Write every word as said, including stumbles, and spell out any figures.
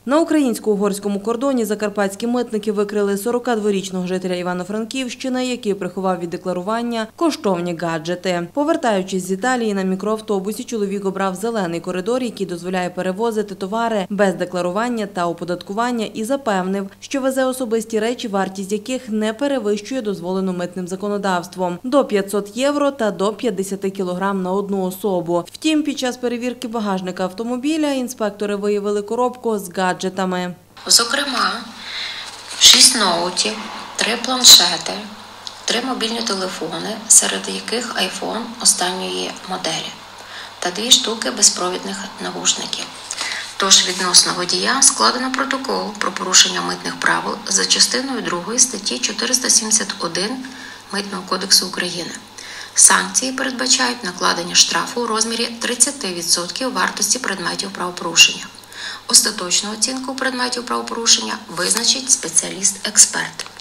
На українсько-угорському кордоні закарпатські митники викрили сорокадворічного жителя Івано-Франківщини, який приховав від декларування коштовні гаджети. Повертаючись з Італії на мікроавтобусі, чоловік обрав зелений коридор, який дозволяє перевозити товари без декларування та оподаткування, і запевнив, що везе особисті речі, вартість яких не перевищує дозволену митним законодавством – до п'ятсот євро та до п'ятдесят кілограм на одну особу. Втім, під час перевірки багажника автомобіля інспектори виявили коробку з гаджетами. Зокрема, шість ноутів, три планшети, три мобільні телефони, серед яких айфон останньої моделі, та дві штуки безпровідних навушників. Тож відносно водія складено протокол про порушення митних правил за частиною другої статті чотириста сімдесят один Митного кодексу України. Санкції передбачають накладення штрафу у розмірі тридцять відсотків вартості предметів правопорушення. Остаточну оцінку предметів правопорушення визначить спеціаліст-експерт.